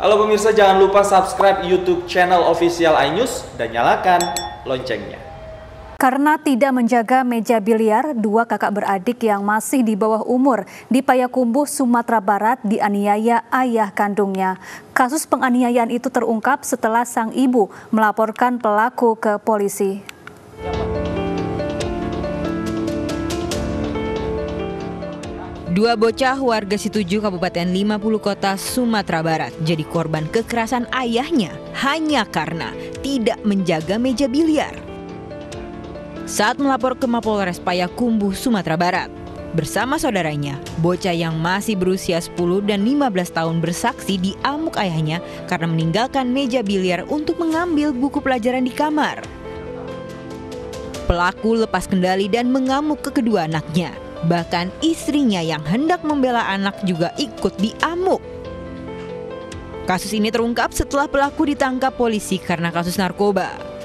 Halo pemirsa, jangan lupa subscribe YouTube channel official iNews dan nyalakan loncengnya. Karena tidak menjaga meja biliar, dua kakak beradik yang masih di bawah umur di Payakumbuh, Sumatera Barat dianiaya ayah kandungnya. Kasus penganiayaan itu terungkap setelah sang ibu melaporkan pelaku ke polisi. Dua bocah warga Situju, Kabupaten 50 Kota, Sumatera Barat jadi korban kekerasan ayahnya hanya karena tidak menjaga meja biliar. Saat melapor ke Mapolres Payakumbuh, Sumatera Barat, bersama saudaranya, bocah yang masih berusia 10 dan 15 tahun bersaksi diamuk ayahnya karena meninggalkan meja biliar untuk mengambil buku pelajaran di kamar. Pelaku lepas kendali dan mengamuk ke kedua anaknya. Bahkan istrinya yang hendak membela anak juga ikut diamuk. Kasus ini terungkap setelah pelaku ditangkap polisi karena kasus narkoba.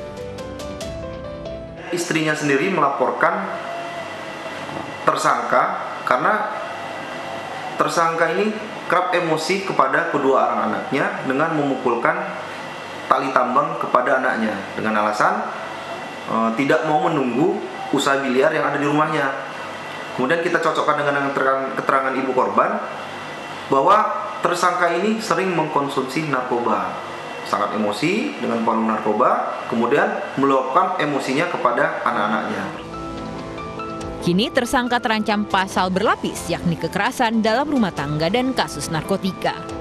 Istrinya sendiri melaporkan tersangka karena tersangka ini kerap emosi kepada kedua orang anaknya dengan memukulkan tali tambang kepada anaknya dengan alasan tidak mau menunggu usaha biliar yang ada di rumahnya. Kemudian kita cocokkan dengan keterangan ibu korban bahwa tersangka ini sering mengkonsumsi narkoba, sangat emosi dengan pengaruh narkoba, kemudian meluapkan emosinya kepada anak-anaknya. Kini tersangka terancam pasal berlapis, yakni kekerasan dalam rumah tangga dan kasus narkotika.